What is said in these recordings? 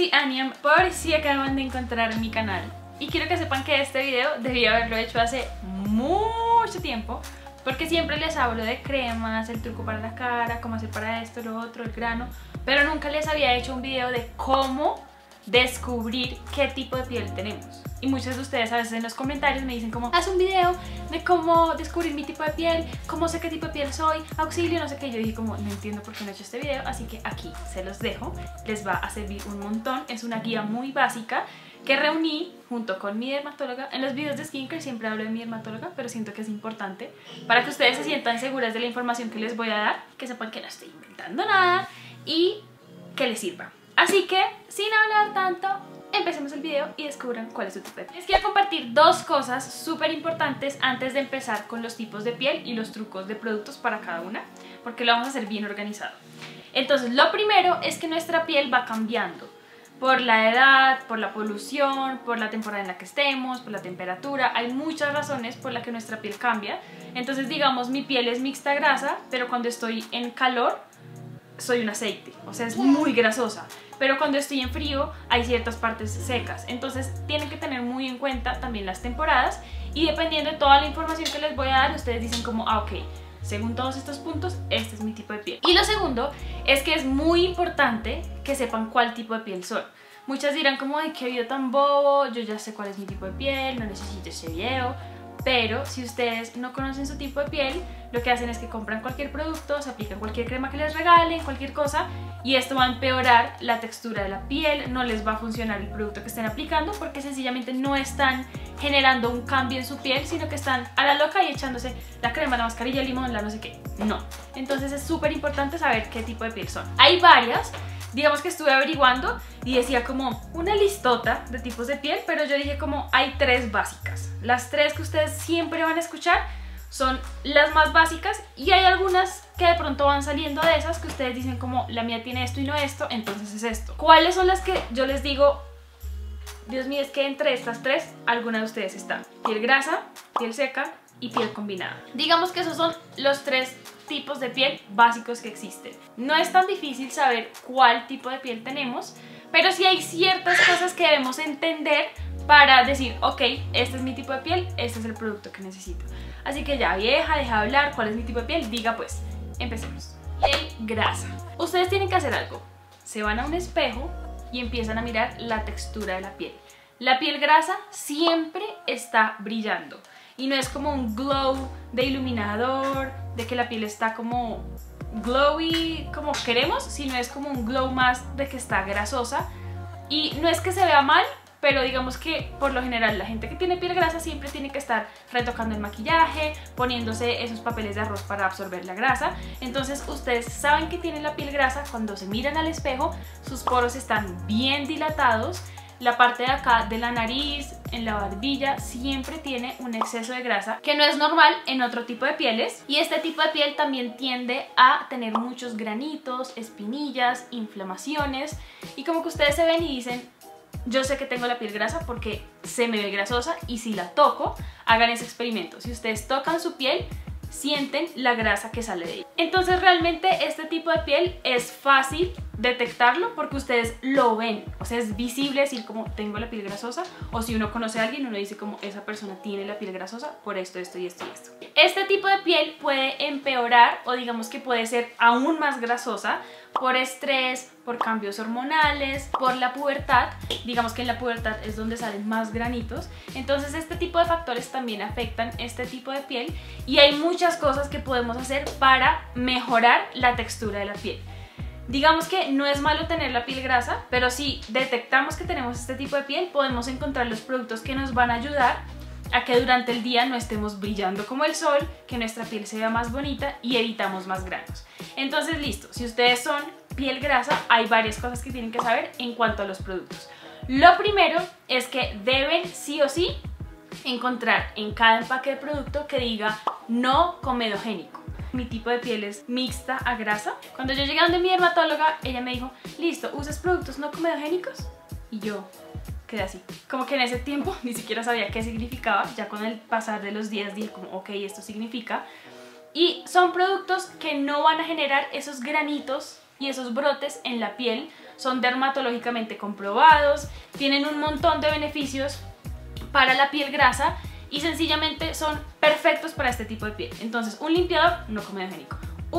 soy Aniam, por si acaban de encontrar mi canal. Y quiero que sepan que este video debí haberlo hecho hace mucho tiempo, porque siempre les hablo de cremas, el truco para la cara, cómo hacer para esto, lo otro, el grano, pero nunca les había hecho un video de cómo descubrir qué tipo de piel tenemos. Y muchos de ustedes a veces en los comentarios me dicen como, haz un video de cómo descubrir mi tipo de piel, cómo sé qué tipo de piel soy, auxilio, no sé qué. Yo dije como, no entiendo por qué no he hecho este video, así que aquí se los dejo, les va a servir un montón. Es una guía muy básica que reuní junto con mi dermatóloga. En los videos de skincare siempre hablo de mi dermatóloga, pero siento que es importante para que ustedes se sientan seguras de la información que les voy a dar, que sepan que no estoy inventando nada y que les sirva. Así que, sin hablar tanto, empecemos el video y descubran cuál es su tipo de piel. Les quiero compartir dos cosas súper importantes antes de empezar con los tipos de piel y los trucos de productos para cada una, porque lo vamos a hacer bien organizado. Entonces, lo primero es que nuestra piel va cambiando por la edad, por la polución, por la temporada en la que estemos, por la temperatura. Hay muchas razones por las que nuestra piel cambia. Entonces, digamos, mi piel es mixta grasa, pero cuando estoy en calor soy un aceite, o sea, es muy grasosa. Pero cuando estoy en frío hay ciertas partes secas. Entonces tienen que tener muy en cuenta también las temporadas, y dependiendo de toda la información que les voy a dar, ustedes dicen como, ah, ok, según todos estos puntos, este es mi tipo de piel. Y lo segundo es que es muy importante que sepan cuál tipo de piel son. Muchas dirán como, ay, qué video tan bobo, yo ya sé cuál es mi tipo de piel, no necesito ese video. Pero si ustedes no conocen su tipo de piel, lo que hacen es que compran cualquier producto, se aplican cualquier crema que les regalen, cualquier cosa, y esto va a empeorar la textura de la piel, no les va a funcionar el producto que estén aplicando, porque sencillamente no están generando un cambio en su piel, sino que están a la loca y echándose la crema, la mascarilla, el limón, la no sé qué. No. Entonces es súper importante saber qué tipo de piel son. Hay varias. Digamos que estuve averiguando y decía como una listota de tipos de piel, pero yo dije como hay tres básicas. Las tres que ustedes siempre van a escuchar son las más básicas, y hay algunas que de pronto van saliendo de esas que ustedes dicen como, la mía tiene esto y no esto, entonces es esto. ¿Cuáles son las que yo les digo, Dios mío, es que entre estas tres alguna de ustedes está? Piel grasa, piel seca y piel combinada. Digamos que esos son los tres tipos de piel básicos que existen. No es tan difícil saber cuál tipo de piel tenemos, pero sí hay ciertas cosas que debemos entender para decir, ok, este es mi tipo de piel, este es el producto que necesito. Así que ya, vieja, deja de hablar, ¿cuál es mi tipo de piel? Diga pues, empecemos. Piel grasa. Ustedes tienen que hacer algo. Se van a un espejo y empiezan a mirar la textura de la piel. La piel grasa siempre está brillando. Y no es como un glow de iluminador, de que la piel está como glowy, como queremos, sino es como un glow más de que está grasosa. Y no es que se vea mal, pero digamos que por lo general la gente que tiene piel grasa siempre tiene que estar retocando el maquillaje, poniéndose esos papeles de arroz para absorber la grasa. Entonces ustedes saben que tienen la piel grasa cuando se miran al espejo, sus poros están bien dilatados. La parte de acá de la nariz, en la barbilla, siempre tiene un exceso de grasa que no es normal en otro tipo de pieles. Y este tipo de piel también tiende a tener muchos granitos, espinillas, inflamaciones. Y como que ustedes se ven y dicen, yo sé que tengo la piel grasa porque se me ve grasosa, y si la toco, hagan ese experimento. Si ustedes tocan su piel, sienten la grasa que sale de ella. Entonces realmente este tipo de piel es fácil detectarlo porque ustedes lo ven, o sea, es visible decir como tengo la piel grasosa, o si uno conoce a alguien uno dice como esa persona tiene la piel grasosa por esto, esto y esto y esto. Este tipo de piel puede empeorar, o digamos que puede ser aún más grasosa por estrés, por cambios hormonales, por la pubertad. Digamos que en la pubertad es donde salen más granitos. Entonces este tipo de factores también afectan este tipo de piel, y hay muchas cosas que podemos hacer para mejorar la textura de la piel. Digamos que no es malo tener la piel grasa, pero si detectamos que tenemos este tipo de piel, podemos encontrar los productos que nos van a ayudar a que durante el día no estemos brillando como el sol, que nuestra piel se vea más bonita y evitamos más granos. Entonces listo, si ustedes son piel grasa, hay varias cosas que tienen que saber en cuanto a los productos. Lo primero es que deben sí o sí encontrar en cada empaque de producto que diga no comedogénico. Mi tipo de piel es mixta a grasa. Cuando yo llegué a donde mi dermatóloga, ella me dijo, listo, ¿usas productos no comedogénicos? Y yo quedé así. Como que en ese tiempo ni siquiera sabía qué significaba. Ya con el pasar de los días dije como, ok, esto significa. Y son productos que no van a generar esos granitos y esos brotes en la piel son dermatológicamente comprobados, tienen un montón de beneficios para la piel grasa y sencillamente son perfectos para este tipo de piel. Entonces, un limpiador no comedogénico,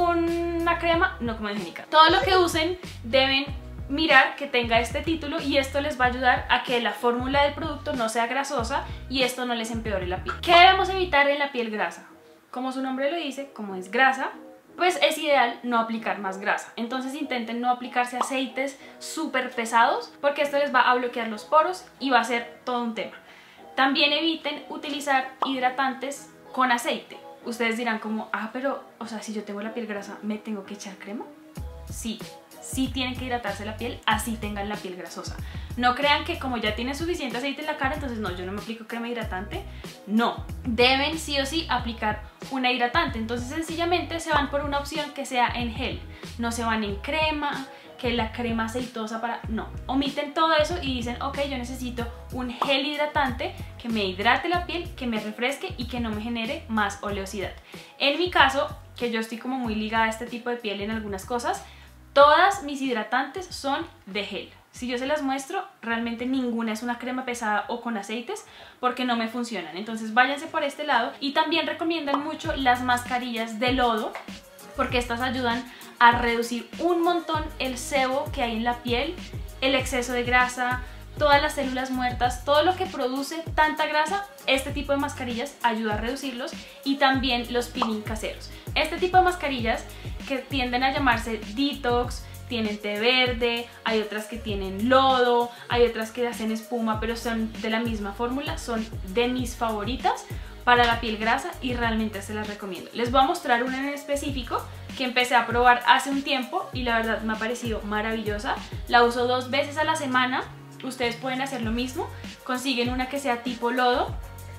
una crema no comedogénica. Todo lo que usen deben mirar que tenga este título y esto les va a ayudar a que la fórmula del producto no sea grasosa y esto no les empeore la piel. ¿Qué debemos evitar en la piel grasa? Como su nombre lo dice, como es grasa, pues es ideal no aplicar más grasa. Entonces intenten no aplicarse aceites súper pesados porque esto les va a bloquear los poros y va a ser todo un tema. También eviten utilizar hidratantes con aceite. Ustedes dirán como, pero, o sea, si yo tengo la piel grasa, ¿me tengo que echar crema? Sí tienen que hidratarse la piel, así tengan la piel grasosa. No crean que como ya tienen suficiente aceite en la cara, entonces no, yo no me aplico crema hidratante. No, deben sí o sí aplicar una hidratante. Entonces sencillamente se van por una opción que sea en gel. No se van en crema, que la crema aceitosa para... No, omiten todo eso y dicen, ok, yo necesito un gel hidratante que me hidrate la piel, que me refresque y que no me genere más oleosidad. En mi caso, que yo estoy como muy ligada a este tipo de piel en algunas cosas, todas mis hidratantes son de gel. Si yo se las muestro, realmente ninguna es una crema pesada o con aceites porque no me funcionan. Entonces váyanse por este lado. Y también recomiendan mucho las mascarillas de lodo porque estas ayudan a reducir un montón el sebo que hay en la piel, el exceso de grasa, todas las células muertas, todo lo que produce tanta grasa. Este tipo de mascarillas ayuda a reducirlos y también los peeling caseros. Este tipo de mascarillas que tienden a llamarse detox, tienen té verde, hay otras que tienen lodo, hay otras que hacen espuma, pero son de la misma fórmula, son de mis favoritas para la piel grasa y realmente se las recomiendo. Les voy a mostrar una en específico que empecé a probar hace un tiempo y la verdad me ha parecido maravillosa. La uso 2 veces a la semana, ustedes pueden hacer lo mismo, consiguen una que sea tipo lodo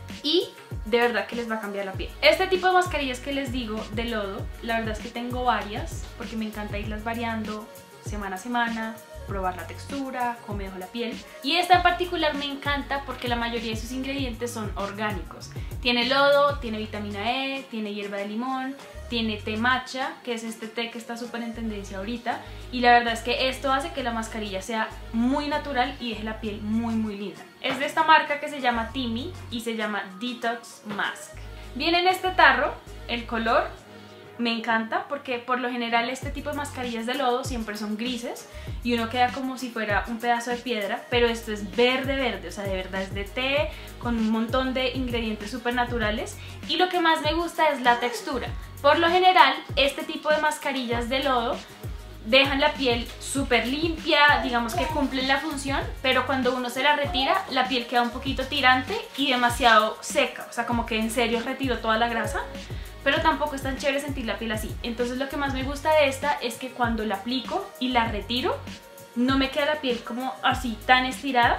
y de verdad que les va a cambiar la piel. Este tipo de mascarillas que les digo de lodo, la verdad es que tengo varias porque me encanta irlas variando semana a semana, probar la textura, cómo me dejó la piel. Y esta en particular me encanta porque la mayoría de sus ingredientes son orgánicos. Tiene lodo, tiene vitamina E, tiene hierba de limón, tiene té matcha, que es este té que está súper en tendencia ahorita. Y la verdad es que esto hace que la mascarilla sea muy natural y deje la piel muy linda. Es de esta marca que se llama Timmy y se llama Detox Mask. Viene en este tarro, el color me encanta porque por lo general este tipo de mascarillas de lodo siempre son grises y uno queda como si fuera un pedazo de piedra, pero esto es verde, o sea, de verdad es de té con un montón de ingredientes súper naturales y lo que más me gusta es la textura. Por lo general este tipo de mascarillas de lodo dejan la piel súper limpia, digamos que cumplen la función, pero cuando uno se la retira, la piel queda un poquito tirante y demasiado seca, o sea, como que en serio retiró toda la grasa, pero tampoco es tan chévere sentir la piel así. Entonces lo que más me gusta de esta es que cuando la aplico y la retiro, no me queda la piel como así tan estirada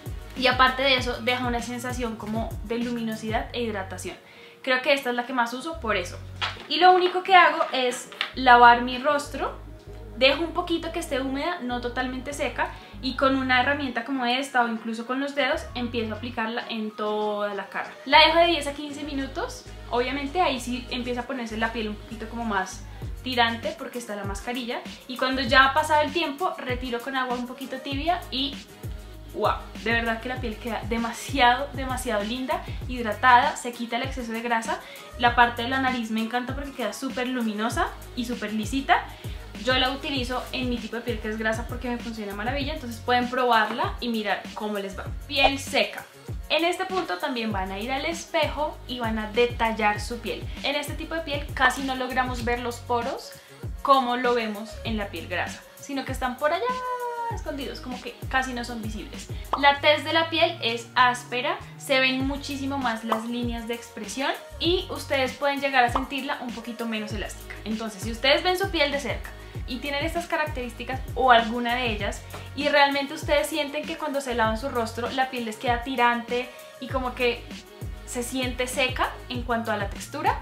y aparte de eso deja una sensación como de luminosidad e hidratación. Creo que esta es la que más uso por eso. Y lo único que hago es lavar mi rostro. Dejo un poquito que esté húmeda, no totalmente seca, y con una herramienta como esta o incluso con los dedos empiezo a aplicarla en toda la cara. La dejo de 10 a 15 minutos, obviamente ahí sí empieza a ponerse la piel un poquito como más tirante porque está la mascarilla, y cuando ya ha pasado el tiempo retiro con agua un poquito tibia y wow, de verdad que la piel queda demasiado linda, hidratada, se quita el exceso de grasa. La parte de la nariz me encanta porque queda súper luminosa y súper lisita. Yo la utilizo en mi tipo de piel que es grasa porque me funciona maravilla, entonces pueden probarla y mirar cómo les va. Piel seca. En este punto también van a ir al espejo y van a detallar su piel. En este tipo de piel casi no logramos ver los poros como lo vemos en la piel grasa, sino que están por allá escondidos, como que casi no son visibles. La tez de la piel es áspera, se ven muchísimo más las líneas de expresión y ustedes pueden llegar a sentirla un poquito menos elástica. Entonces, si ustedes ven su piel de cerca y tienen estas características o alguna de ellas y realmente ustedes sienten que cuando se lavan su rostro la piel les queda tirante y como que se siente seca en cuanto a la textura,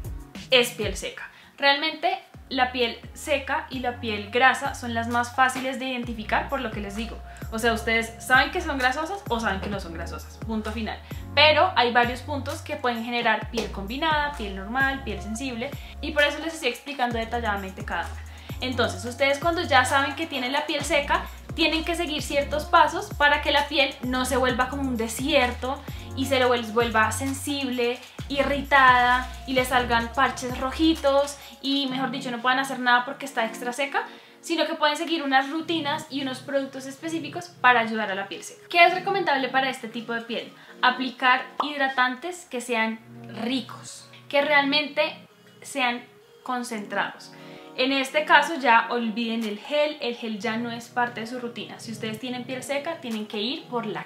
es piel seca. Realmente la piel seca y la piel grasa son las más fáciles de identificar por lo que les digo. O sea, ustedes saben que son grasosas o saben que no son grasosas, punto final. Pero hay varios puntos que pueden generar piel combinada, piel normal, piel sensible y por eso les estoy explicando detalladamente cada una. Entonces ustedes, cuando ya saben que tienen la piel seca, tienen que seguir ciertos pasos para que la piel no se vuelva como un desierto y se les vuelva sensible, irritada y le salgan parches rojitos y, mejor dicho, no puedan hacer nada porque está extra seca, sino que pueden seguir unas rutinas y unos productos específicos para ayudar a la piel seca. ¿Qué es recomendable para este tipo de piel? Aplicar hidratantes que sean ricos, que realmente sean concentrados. En este caso ya olviden el gel ya no es parte de su rutina. Si ustedes tienen piel seca, tienen que ir por la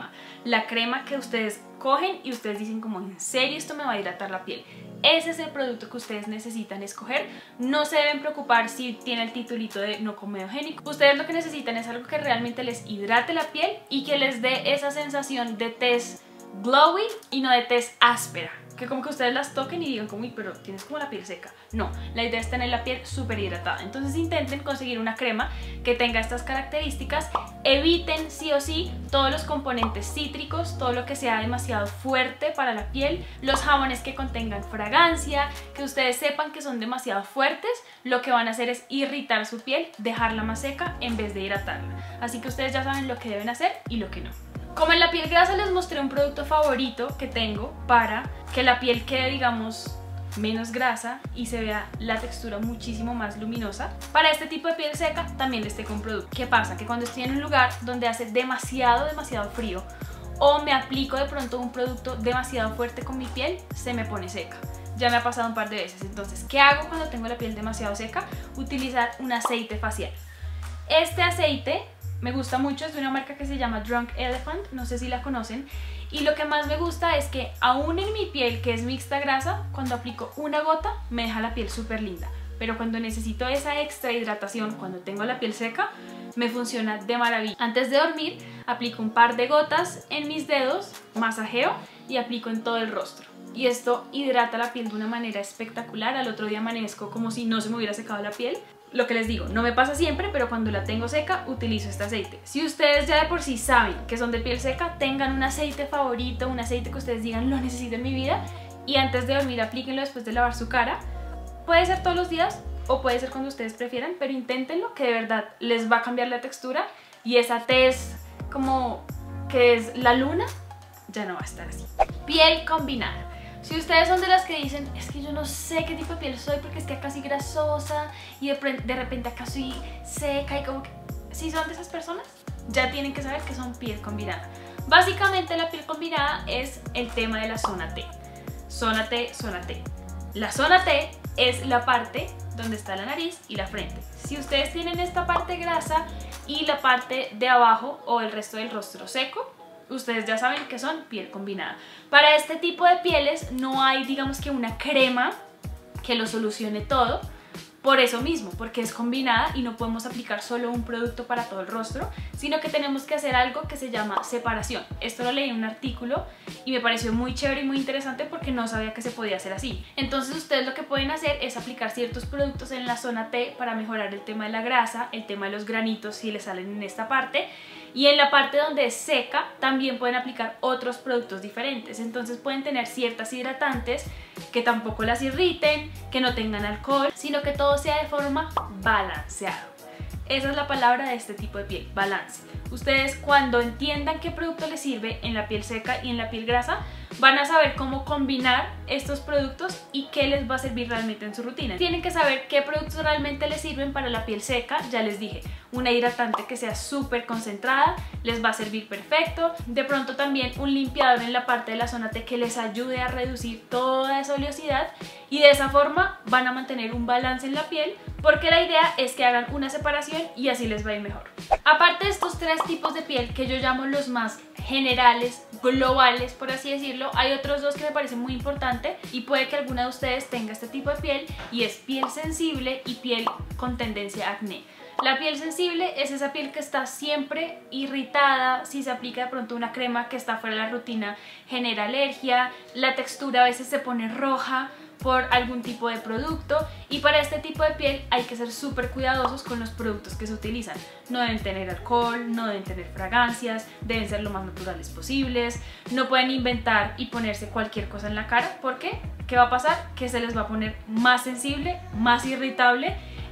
crema que ustedes cogen y ustedes dicen como, ¿en serio esto me va a hidratar la piel? Ese es el producto que ustedes necesitan escoger. No se deben preocupar si tiene el titulito de no comedogénico. Ustedes lo que necesitan es algo que realmente les hidrate la piel y que les dé esa sensación de tez glowy y no de tez áspera, que como que ustedes las toquen y digan como, uy, pero tienes como la piel seca. No, la idea es tener la piel súper hidratada. Entonces intenten conseguir una crema que tenga estas características. Eviten sí o sí todos los componentes cítricos, todo lo que sea demasiado fuerte para la piel, los jabones que contengan fragancia, que ustedes sepan que son demasiado fuertes, lo que van a hacer es irritar su piel, dejarla más seca en vez de hidratarla. Así que ustedes ya saben lo que deben hacer y lo que no. Como en la piel grasa les mostré un producto favorito que tengo para que la piel quede, digamos, menos grasa y se vea la textura muchísimo más luminosa. Para este tipo de piel seca también les tengo un producto. ¿Qué pasa? Que cuando estoy en un lugar donde hace demasiado frío o me aplico de pronto un producto demasiado fuerte con mi piel, se me pone seca. Ya me ha pasado un par de veces. Entonces, ¿qué hago cuando tengo la piel demasiado seca? Utilizar un aceite facial. Este aceite me gusta mucho, es de una marca que se llama Drunk Elephant, no sé si la conocen. Y lo que más me gusta es que aún en mi piel, que es mixta grasa, cuando aplico una gota me deja la piel súper linda. Pero cuando necesito esa extra hidratación, cuando tengo la piel seca, me funciona de maravilla. Antes de dormir aplico un par de gotas en mis dedos, masajeo y aplico en todo el rostro. Y esto hidrata la piel de una manera espectacular. Al otro día amanezco como si no se me hubiera secado la piel. Lo que les digo, no me pasa siempre, pero cuando la tengo seca utilizo este aceite. Si ustedes ya de por sí saben que son de piel seca, tengan un aceite favorito, un aceite que ustedes digan lo necesito en mi vida, y antes de dormir aplíquenlo después de lavar su cara. Puede ser todos los días o puede ser cuando ustedes prefieran, pero inténtenlo, que de verdad les va a cambiar la textura y esa tez como que es la luna ya no va a estar así. Piel combinada. Si ustedes son de las que dicen, es que yo no sé qué tipo de piel soy porque es que acá soy grasosa y de repente acá soy seca y como que... Si son de esas personas, ya tienen que saber que son piel combinada. Básicamente la piel combinada es el tema de la zona T. Zona T, zona T. La zona T es la parte donde está la nariz y la frente. Si ustedes tienen esta parte grasa y la parte de abajo o el resto del rostro seco, ustedes ya saben que son piel combinada. Para este tipo de pieles no hay, digamos, que una crema que lo solucione todo. Por eso mismo, porque es combinada y no podemos aplicar solo un producto para todo el rostro, sino que tenemos que hacer algo que se llama separación. Esto lo leí en un artículo y me pareció muy chévere y muy interesante porque no sabía que se podía hacer así. Entonces ustedes lo que pueden hacer es aplicar ciertos productos en la zona T para mejorar el tema de la grasa, el tema de los granitos si les salen en esta parte, y en la parte donde es seca también pueden aplicar otros productos diferentes. Entonces pueden tener ciertas hidratantes que tampoco las irriten, que no tengan alcohol, sino que todo sea de forma balanceada. Esa es la palabra de este tipo de piel, balance. Ustedes, cuando entiendan qué producto les sirve en la piel seca y en la piel grasa, van a saber cómo combinar estos productos y qué les va a servir realmente en su rutina. Tienen que saber qué productos realmente les sirven para la piel seca. Ya les dije, una hidratante que sea súper concentrada les va a servir perfecto. De pronto también un limpiador en la parte de la zona T que les ayude a reducir toda esa oleosidad, y de esa forma van a mantener un balance en la piel, porque la idea es que hagan una separación y así les va a ir mejor. Aparte de estos tres tipos de piel que yo llamo los más generales, globales por así decirlo, hay otros dos que me parecen muy importantes y puede que alguna de ustedes tenga este tipo de piel, y es piel sensible y piel con tendencia a acné. La piel sensible es esa piel que está siempre irritada, si se aplica de pronto una crema que está fuera de la rutina genera alergia, la textura a veces se pone roja por algún tipo de producto, y para este tipo de piel hay que ser súper cuidadosos con los productos que se utilizan. No deben tener alcohol, no deben tener fragancias, deben ser lo más naturales posibles, no pueden inventar y ponerse cualquier cosa en la cara, porque ¿qué va a pasar? Que se les va a poner más sensible, más irritable.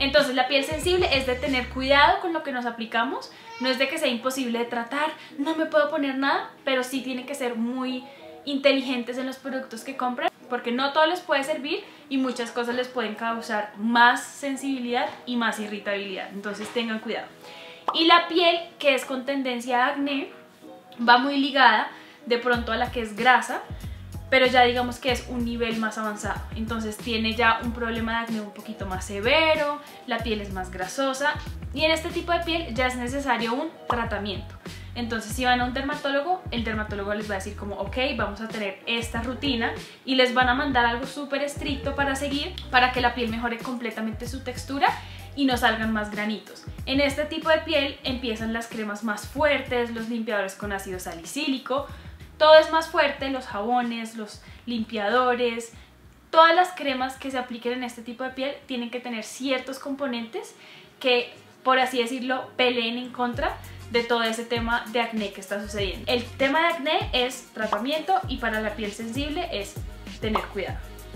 Entonces la piel sensible es de tener cuidado con lo que nos aplicamos, no es de que sea imposible de tratar, no me puedo poner nada, pero sí tienen que ser muy inteligentes en los productos que compran, porque no todo les puede servir y muchas cosas les pueden causar más sensibilidad y más irritabilidad, entonces tengan cuidado. Y la piel que es con tendencia a acné va muy ligada de pronto a la que es grasa, pero ya digamos que es un nivel más avanzado, entonces tiene ya un problema de acné un poquito más severo, la piel es más grasosa y en este tipo de piel ya es necesario un tratamiento. Entonces si van a un dermatólogo, el dermatólogo les va a decir como ok, vamos a tener esta rutina y les van a mandar algo súper estricto para seguir para que la piel mejore completamente su textura y no salgan más granitos. En este tipo de piel empiezan las cremas más fuertes, los limpiadores con ácido salicílico, todo es más fuerte, los jabones, los limpiadores, todas las cremas que se apliquen en este tipo de piel tienen que tener ciertos componentes que, por así decirlo, peleen en contra de todo ese tema de acné que está sucediendo. El tema de acné es tratamiento y para la piel sensible es tener cuidado.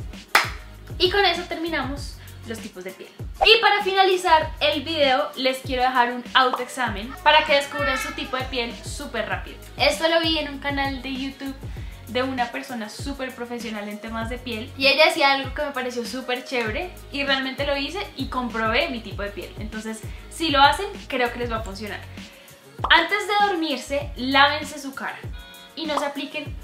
Y con eso terminamos los tipos de piel. Y para finalizar el video les quiero dejar un autoexamen para que descubran su tipo de piel súper rápido. Esto lo vi en un canal de YouTube de una persona súper profesional en temas de piel y ella hacía algo que me pareció súper chévere y realmente lo hice y comprobé mi tipo de piel. Entonces si lo hacen creo que les va a funcionar. Antes de dormirse lávense su cara y no se apliquen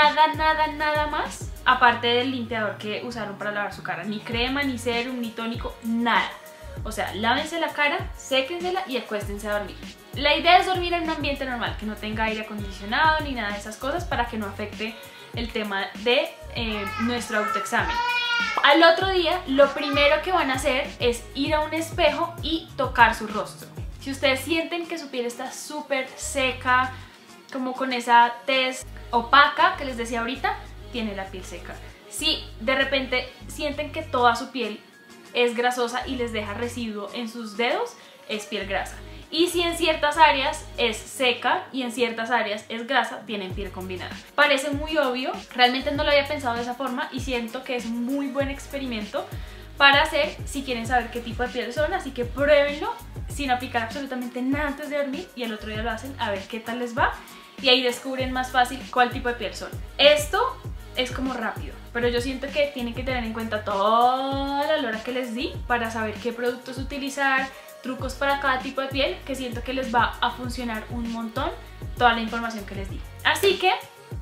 nada más aparte del limpiador que usaron para lavar su cara, ni crema, ni serum, ni tónico, nada. O sea, lávense la cara, séquensela y acuéstense a dormir. La idea es dormir en un ambiente normal, que no tenga aire acondicionado ni nada de esas cosas para que no afecte el tema de nuestro autoexamen. Al otro día, lo primero que van a hacer es ir a un espejo y tocar su rostro. Si ustedes sienten que su piel está súper seca, como con esa tez opaca que les decía ahorita, tiene la piel seca. Si de repente sienten que toda su piel es grasosa y les deja residuo en sus dedos, es piel grasa. Y si en ciertas áreas es seca y en ciertas áreas es grasa, tienen piel combinada. Parece muy obvio, realmente no lo había pensado de esa forma y siento que es un muy buen experimento para hacer si quieren saber qué tipo de piel son, así que pruébenlo sin aplicar absolutamente nada antes de dormir y el otro día lo hacen a ver qué tal les va y ahí descubren más fácil cuál tipo de piel son. Esto es como rápido, pero yo siento que tienen que tener en cuenta toda la lora que les di para saber qué productos utilizar, trucos para cada tipo de piel, que siento que les va a funcionar un montón toda la información que les di. Así que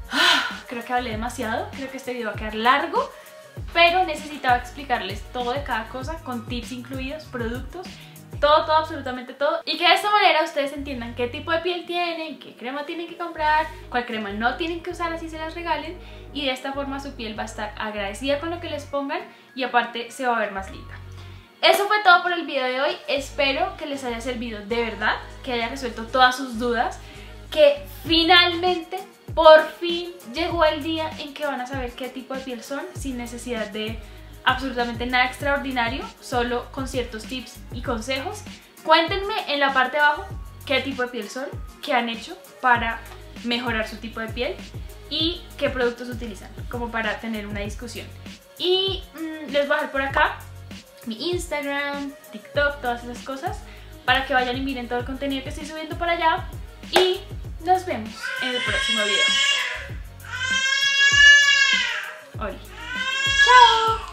creo que hablé demasiado, creo que este video va a quedar largo, pero necesitaba explicarles todo de cada cosa con tips incluidos, productos, todo, absolutamente todo, y que de esta manera ustedes entiendan qué tipo de piel tienen, qué crema tienen que comprar, cuál crema no tienen que usar así se las regalen, y de esta forma su piel va a estar agradecida con lo que les pongan y aparte se va a ver más linda. Eso fue todo por el video de hoy, espero que les haya servido de verdad, que haya resuelto todas sus dudas, que finalmente, por fin, llegó el día en que van a saber qué tipo de piel son sin necesidad de absolutamente nada extraordinario, solo con ciertos tips y consejos. Cuéntenme en la parte de abajo qué tipo de piel son, qué han hecho para mejorar su tipo de piel y qué productos utilizan, como para tener una discusión. Y les voy a dejar por acá mi Instagram, TikTok, todas esas cosas, para que vayan y miren todo el contenido que estoy subiendo por allá. Y nos vemos en el próximo video. Hola. Chao.